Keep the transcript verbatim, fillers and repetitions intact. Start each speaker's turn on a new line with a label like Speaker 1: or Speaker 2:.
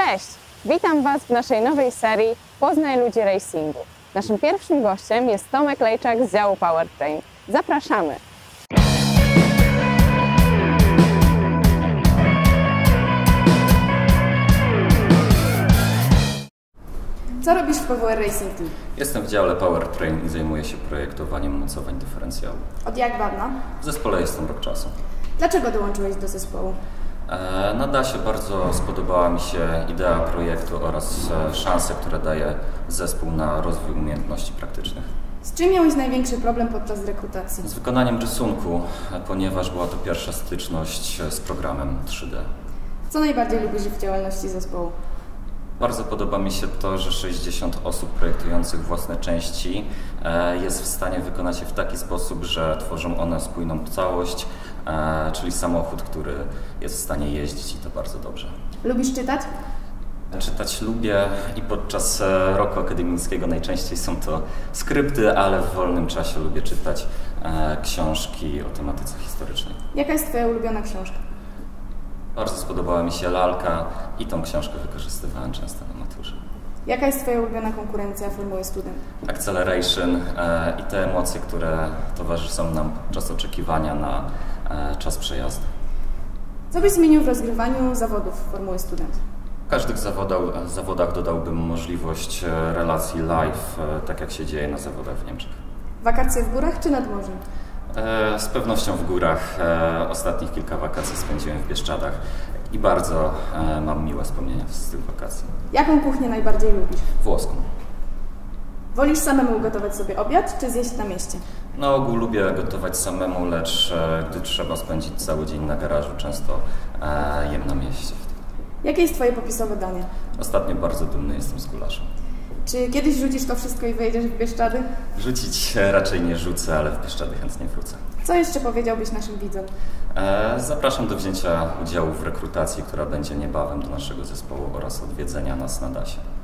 Speaker 1: Cześć! Witam Was w naszej nowej serii Poznaj ludzi racingu. Naszym pierwszym gościem jest Tomek Lejczak z działu Powertrain. Zapraszamy!
Speaker 2: Co robisz w P W R Racing Team?
Speaker 3: Jestem w dziale Powertrain i zajmuję się projektowaniem mocowań dyferencjału.
Speaker 2: Od jak dawna?
Speaker 3: W zespole jestem rok czasu.
Speaker 2: Dlaczego dołączyłeś do zespołu?
Speaker 3: E, na dasie bardzo spodobała mi się idea projektu oraz e, szanse, które daje zespół na rozwój umiejętności praktycznych.
Speaker 2: Z czym miałeś największy problem podczas rekrutacji?
Speaker 3: Z wykonaniem rysunku, ponieważ była to pierwsza styczność z programem trzy D.
Speaker 2: Co najbardziej lubisz w działalności zespołu?
Speaker 3: Bardzo podoba mi się to, że sześćdziesiąt osób projektujących własne części jest w stanie wykonać je w taki sposób, że tworzą one spójną całość, czyli samochód, który jest w stanie jeździć i to bardzo dobrze.
Speaker 2: Lubisz czytać?
Speaker 3: Czytać lubię i podczas roku akademickiego najczęściej są to skrypty, ale w wolnym czasie lubię czytać książki o tematyce historycznej.
Speaker 2: Jaka jest Twoja ulubiona książka?
Speaker 3: Bardzo spodobała mi się lalka i tą książkę wykorzystywałem często na maturze.
Speaker 2: Jaka jest Twoja ulubiona konkurencja Formuły Student?
Speaker 3: Acceleration e, i te emocje, które towarzyszą nam podczas oczekiwania na e, czas przejazdu.
Speaker 2: Co byś zmienił w rozgrywaniu zawodów Formuły Student?
Speaker 3: W każdych zawodach, zawodach dodałbym możliwość relacji live, e, tak jak się dzieje na zawodach w Niemczech.
Speaker 2: Wakacje w górach czy nad morzem?
Speaker 3: Z pewnością w górach. Ostatnich kilka wakacji spędziłem w Bieszczadach i bardzo mam miłe wspomnienia z tych wakacji.
Speaker 2: Jaką kuchnię najbardziej lubisz?
Speaker 3: Włoską.
Speaker 2: Wolisz samemu ugotować sobie obiad, czy zjeść na mieście?
Speaker 3: Na ogół lubię gotować samemu, lecz gdy trzeba spędzić cały dzień na garażu, często jem na mieście.
Speaker 2: Jakie jest Twoje popisowe danie?
Speaker 3: Ostatnio bardzo dumny jestem z gulasza.
Speaker 2: Czy kiedyś rzucisz to wszystko i wyjedziesz w Bieszczady?
Speaker 3: Rzucić raczej nie rzucę, ale w Bieszczady chętnie wrócę.
Speaker 2: Co jeszcze powiedziałbyś naszym widzom?
Speaker 3: Zapraszam do wzięcia udziału w rekrutacji, która będzie niebawem do naszego zespołu oraz odwiedzenia nas na dasie.